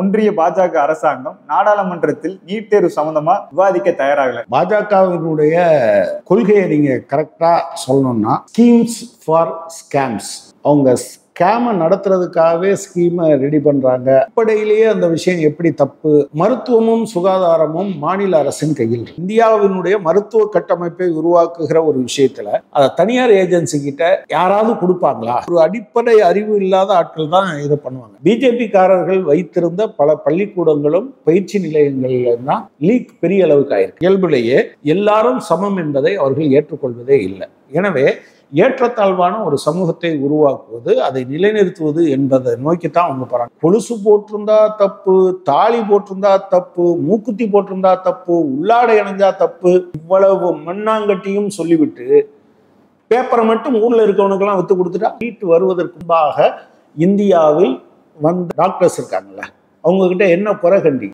ஒன்றிய பாஜக அரசாங்கம் நாடாளுமன்றத்தில் நீட் தேர்வு சம்பந்தமா விவாதிக்க தயாராகல. பாஜகவினுடைய கொள்கையை நீங்க கரெக்டா சொல்லணும்னா ஸ்கீம்ஸ் ஃபார் ஸ்கேம்ஸ். அவங்க ஸ்கேமை நடத்துறதுக்காகவே ஸ்கீமை ரெடி பண்றாங்க. அடிப்படையிலேயே அந்த விஷயம் எப்படி தப்பு? மருத்துவமும் சுகாதாரமும் மாநில அரசின் கையில். இந்தியாவினுடைய மருத்துவ கட்டமைப்பை உருவாக்குகிற ஒரு விஷயத்துல அதை தனியார் ஏஜென்சி கிட்ட யாராவது கொடுப்பாங்களா? ஒரு அடிப்படை அறிவு இல்லாத ஆட்கள் தான் இதை பண்ணுவாங்க. பிஜேபி காரர்கள் வைத்திருந்த பல பள்ளிக்கூடங்களும் பயிற்சி நிலையங்கள்ல தான் லீக் பெரிய அளவுக்கு ஆயிருக்கு. இயல்பிலேயே எல்லாரும் சமம் என்பதை அவர்கள் ஏற்றுக்கொள்வதே இல்லை. எனவே ஏற்றத்தாழ்வான ஒரு சமூகத்தை உருவாக்குவது, அதை நிலைநிறுத்துவது என்பதை நோக்கித்தான் அவங்க போறாங்க. கொலுசு போட்டிருந்தா தப்பு, தாலி போட்டிருந்தா தப்பு, மூக்குத்தி போட்டிருந்தா தப்பு, உள்ளாடை அணிஞ்சா தப்பு, இவ்வளவு மண்ணாங்கட்டியும் சொல்லிவிட்டு பேப்பரை மட்டும் ஊர்ல இருக்கவனுக்கெல்லாம் வித்து கொடுத்துட்டா வீட்டு வருவதற்கு முன்பாக இந்தியாவில் வந்த டாக்டர்ஸ் இருக்காங்கல்ல, அவங்க கிட்ட என்ன குறை கண்டி